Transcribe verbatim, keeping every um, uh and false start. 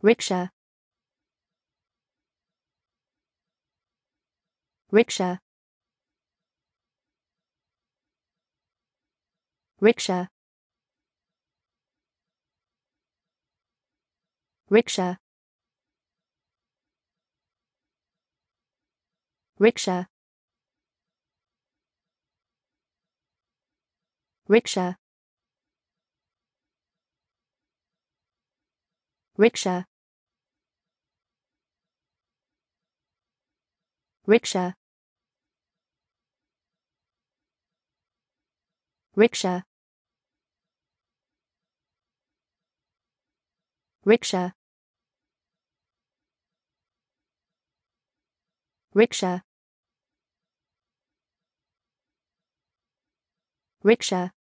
Ricksha, rickshaw, rickshaw, rickshaw, rickshaw, rickshaw, rickshaw, rickshaw, rickshaw, rickshaw, rickshaw, rickshaw,